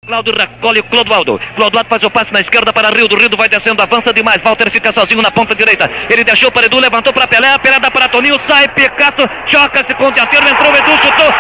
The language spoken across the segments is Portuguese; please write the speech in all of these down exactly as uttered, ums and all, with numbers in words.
Cláudio recolhe o Clodoaldo. Clodoaldo faz o passe na esquerda para Rildo. Rildo vai descendo, avança demais. Walter fica sozinho na ponta direita. Ele deixou para Edu, levantou para Pelé. Pelé dá para Toninho, sai Picasso, choca-se com o dianteiro, entrou Edu, chutou.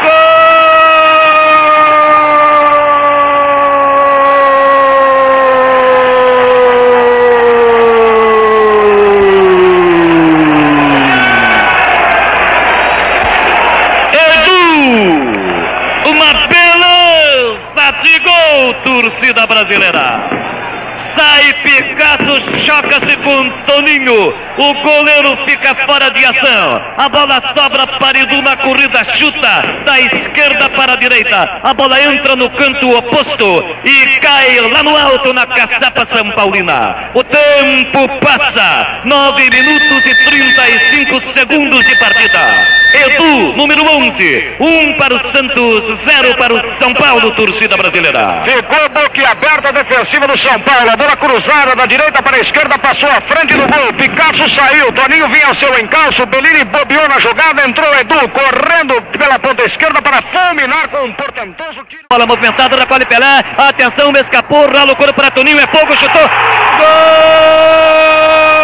De gol, torcida brasileira. Sai Picasso, choca-se com Toninho. O goleiro fica fora de ação. A bola sobra para Edu na corrida, chuta da esquerda para a direita. A bola entra no canto oposto e cai lá no alto na caçapa São Paulina. O tempo passa. nove minutos e trinta e cinco segundos de partida. Edu, número onze. um para o Santos, zero para o São Paulo, torcida brasileira. Ficou boquiaberta a defensiva do São Paulo. A bola cruzada da direita para a esquerda, passou à frente do gol. Picasso saiu, Toninho vinha ao seu encalço. Bellini bobeou na jogada, entrou Edu correndo pela ponta esquerda para fulminar com um portentoso tiro. Bola movimentada, recolhe Pelé. Atenção, me escapou, rala o couro para Toninho, é fogo, chutou. Gol!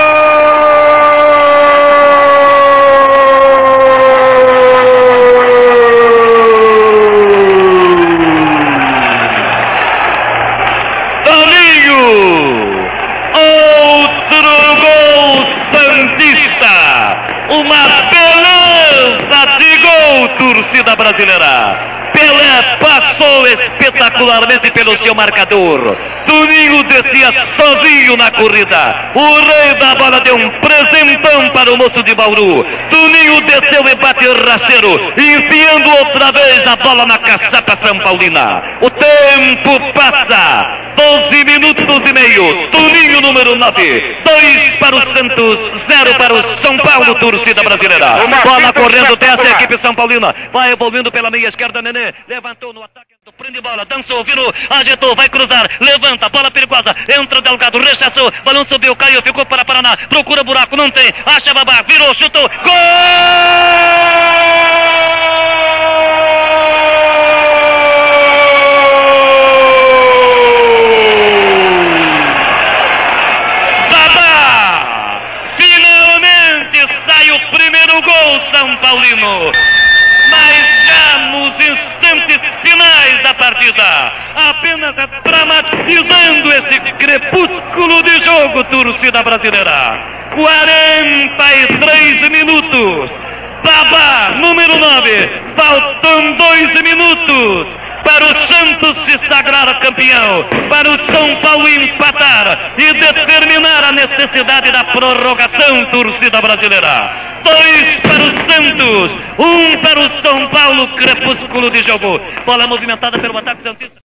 Uma beleza de gol, torcida brasileira. Pelé passou espetacularmente pelo seu marcador. Toninho descia sozinho na corrida. O rei da bola deu um presentão para o moço de Bauru. Toninho desceu e bate rasteiro, enfiando outra vez a bola na caçapa São Paulina. O tempo passa. doze minutos e meio. Toninho, número nove. dois para o Santos, zero para o São Paulo, torcida brasileira. Bola correndo, desce a equipe São Paulina. Vai evoluindo pela meia esquerda, Nenê. Levantou no ataque, prende bola, dançou, virou, agitou, vai cruzar, levanta, bola perigosa, entra Delgado, rechaçou, balão subiu, caiu, ficou para Paraná, procura buraco, não tem, acha Babá, virou, chutou, gol! Babá! Finalmente sai o primeiro gol São Paulino, mas já nos instantes finais da partida, apenas dramatizando esse crepúsculo de jogo, torcida brasileira. quarenta e três minutos. Babá, número nove. Faltam dois minutos para o Santos se sagrar campeão, para o São Paulo empatar e determinar a necessidade da prorrogação, torcida brasileira. Dois para o Santos, um para o São Paulo, crepúsculo de jogo. Bola movimentada pelo ataque santista.